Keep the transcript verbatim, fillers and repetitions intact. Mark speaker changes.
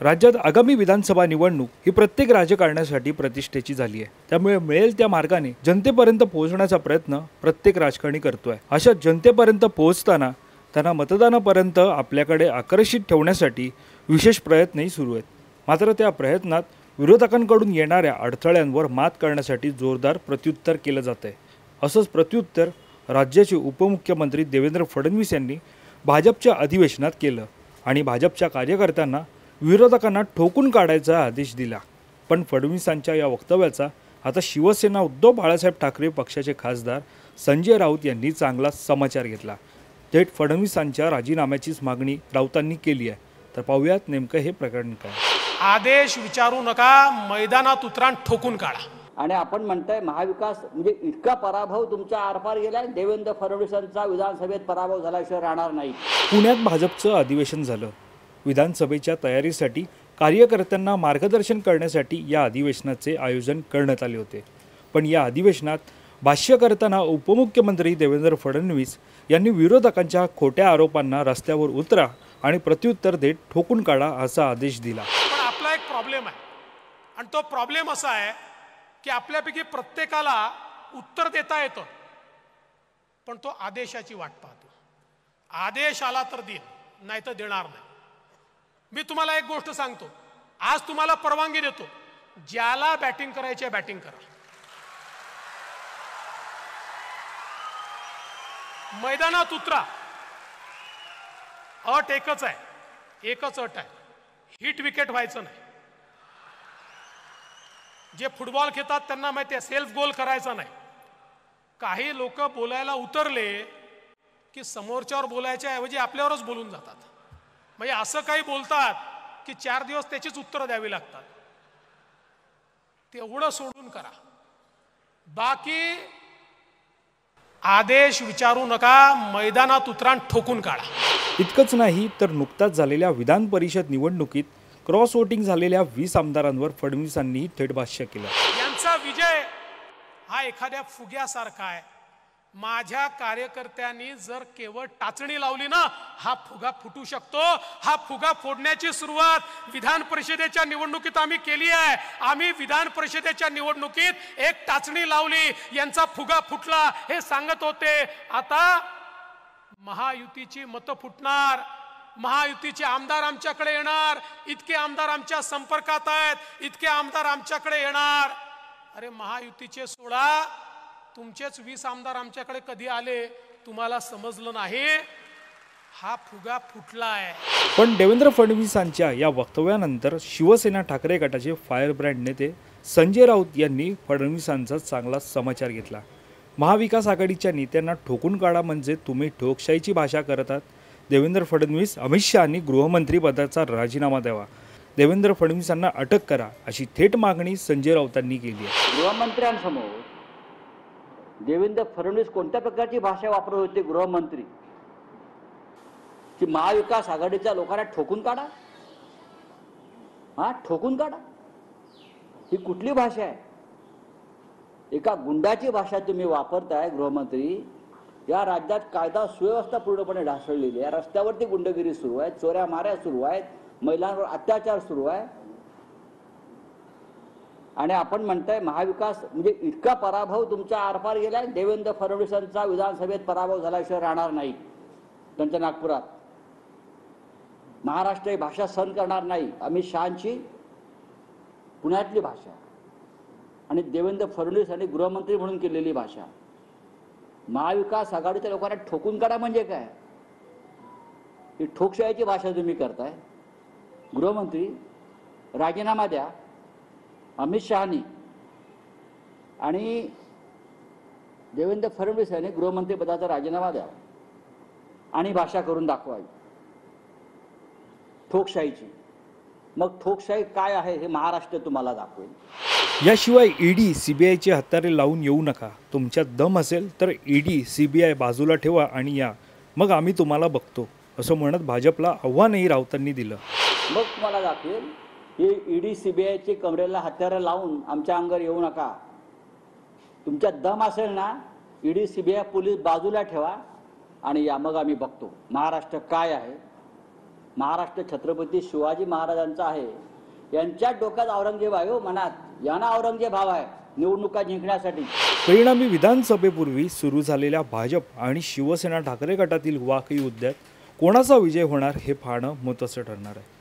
Speaker 1: राज्यात आगामी विधानसभा निवडणूक ही प्रत्येक राजकारण्यासाठी प्रतिष्ठेची झाली आहे। त्यामुळे मिळेल त्या मार्गाने जनतेपर्यंत पोहोचण्याचा प्रयत्न प्रत्येक राजकारणी करतोय। अशा जनतेपर्यंत पोहोचताना त्यांना मतदानापर्यंत आपल्याकडे आकर्षित ठेवण्यासाठी विशेष प्रयत्नही सुरू आहेत। मात्र त्या प्रयत्नात विरोधकांकडून येणाऱ्या अडथळ्यांवर मात करण्यासाठी जोरदार प्रत्युत्तर केलं जात आहे। असंच प्रत्युत्तर राज्याचे उपमुख्यमंत्री देवेंद्र फडणवीस यांनी भाजपच्या अधिवेशनात केलं आणि भाजपच्या कार्यकर्त्यांना विरोधकांना ठोकून काढायचा आदेश दिला। पण फडणवीसांच्या या वक्तव्याचा आता शिवसेना उद्धव बाळासाहेब ठाकरे पक्षाचे खासदार संजय राऊत यांनी चांगला समाचार घेतला। थेट फडणवीसांच्या राजीनाम्याचीच मागणी राऊतांनी केली आहे। तर पाहूयात नेमकं हे प्रकरण काय।
Speaker 2: आदेश विचारू नका, मैदानात उतरा, ठोकून काढा।
Speaker 3: आणि आपण म्हणताय महाविकास म्हणजे इतका पराभव तुमच्या आरपार गेलाय। देवेंद्र फडणवीसांचा विधानसभेत पराभव झाल्याशिवाय राहणार नाही।
Speaker 1: पुण्यात भाजपचं अधिवेशन झालं। विधानसभेच्या तयारीसाठी कार्यकर्त्यांना मार्गदर्शन करण्यासाठी या अधिवेशनाचे आयोजन करण्यात आले होते। पण या अधिवेशनात भाष्य करताना उपमुख्यमंत्री देवेंद्र फडणवीस यांनी विरोधकांच्या खोट्या आरोपांना रस्त्यावर उतरा आणि प्रत्युत्तर देत ठोकून काढा असा आदेश दिला।
Speaker 2: पण आपला एक प्रॉब्लेम आहे आणि तो प्रॉब्लेम असा आहे की आपल्यापैकी प्रत्येकाला उत्तर देता येतं, पण तो आदेशाची वाट पाहतो। आदेश आला तर देईल, नाही तर देणार नाही। मी तुम्हाला एक गोष्ट सांगतो, आज तुम्हाला परवानगी देतो, ज्याला बॅटिंग करायची आहे बॅटिंग करा। मैदानात उतरा। अट एकच आहे, एकच अट आहे, हिट विकेट व्हायचं नाही। जे फुटबॉल खेळतात त्यांना माहिती आहे, सेल्फ गोल करायचा नाही। काही लोक बोलायला उतरले की समोरच्यावर बोलायच्या ऐवजी आपल्यावरच बोलून जातात। म्हणजे असं काही बोलतात की चार दिवस त्याचीच उत्तरं द्यावी लागतात। तेवढं सोडून करा, बाकी आदेश विचारू नका, मैदानात उतरा, ठोकून काढा।
Speaker 1: इतकंच नाही तर नुकताच झालेल्या विधान परिषद निवडणुकीत क्रॉस वोटिंग झालेल्या वीस आमदारांवर फडणवीसांनी थेट भाष्य केलं।
Speaker 2: यांचा विजय हा एखाद्या फुग्यासारखा आहे। माझ्या कार्यकर्त्यांनी जर केवळ टाचणी लावली ना, हा फुगा फुटू शकतो। हा फुगा फोडण्याची सुरुवात विधान परिषदेच्या निवडणुकीत आम्ही केली आहे। आम्ही विधान परिषदेच्या निवडणुकीत एक टाचणी लावली, यांचा फुगा फुटला हे सांगत होते। आता महायुतीची मतं फुटणार, महायुतीचे आमदार आमच्याकडे येणार, इतके आमदार आमच्या संपर्कात आहेत, इतके आमदार आमच्याकडे येणार। अरे महायुतीचे सोडा, तुमचेच वीस आमदार आमच्याकडे कधी आले तुम्हाला समजलं नाही। हा फुगा फुटलाय।
Speaker 1: पण देवेंद्र फडणवीसांच्या या वक्तव्यानंतर शिवसेना ठाकरे गटाचे फायर ब्रँड नेते संजय राऊत यांनी फडणवीसांचा चांगला समाचार घेतला। महाविकास आघाडीच्या नेत्यांना ठोकून काढा म्हणजे तुम्ही ठोकशाहीची भाषा करतात। देवेंद्र फडणवीस अमित शहांनी गृहमंत्री पदाचा राजीनामा द्यावा, देवेंद्र फडणवीसांना अटक करा अशी थेट मागणी संजय राऊतांनी केली आहे।
Speaker 3: गृहमंत्र्यांसमोर देवेंद्र फडणवीस कोणत्या प्रकारची भाषा वापरत होते गृहमंत्री, की महाविकास आघाडीच्या लोकांना ठोकून काढा? हा ठोकून काढा ही कुठली भाषा आहे? एका गुंडाची भाषा तुम्ही वापरताय गृहमंत्री। या राज्यात कायदा सुव्यवस्था पूर्णपणे ढासळलेली आहे। रस्त्यावरती गुंडगिरी सुरू आहे, चोऱ्या माऱ्या सुरू आहेत, महिलांवर अत्याचार सुरू आहे। आणि आपण म्हणताय महाविकास म्हणजे इतका पराभव तुमच्या आरपार गेलाय। देवेंद्र फडणवीसांचा विधानसभेत पराभव झाल्याशिवाय राहणार नाही। त्यांच्या नागपुरात महाराष्ट्र ही भाषा सहन करणार नाही। अमित शहांची पुण्यातली भाषा आणि देवेंद्र फडणवीस यांनी गृहमंत्री म्हणून केलेली भाषा, महाविकास आघाडीच्या लोकांना ठोकून काढा म्हणजे काय? ही ठोकशाहीची भाषा तुम्ही करताय। गृहमंत्री राजीनामा द्या, अमित शहानी आणि देवेंद्र फडणवीस यांनी गृहमंत्री पदाचा राजीनामा द्या आणि भाषा करून दाखवावी ठोकशाहीची। मग ठोकशाही काय आहे हे महाराष्ट्र तुम्हाला दाखवेल।
Speaker 1: याशिवाय ईडी सीबीआयचे हत्यारे लावून येऊ नका, तुमच्यात दम असेल तर ईडी सीबीआय बाजूला ठेवा आणि या, मग आम्ही तुम्हाला बघतो असं म्हणत भाजपला आव्हानही राऊतांनी दिलं।
Speaker 3: मग तुम्हाला दाखवेल हे ईडी सीबीआयचे कमरेला हत्यारं लावून आमच्या अंगावर येऊ नका। तुमच्यात दम असेल ना, ईडी सीबीआय पोलीस बाजूला ठेवा आणि या, मग आम्ही बघतो महाराष्ट्र काय आहे महाराष्ट्र छत्रपती शिवाजी महाराजांचा आहे, यांच्या डोक्यात औरंगजेब आहे हो, मनात यांना औरंगजेब हवा आहे निवडणुका जिंकण्यासाठी।
Speaker 1: परिणामी विधानसभेपूर्वी सुरू झालेल्या भाजप आणि शिवसेना ठाकरे गटातील वाकई युद्धात कोणाचा विजय होणार हे पाहणं महत्त्वाचं ठरणार आहे।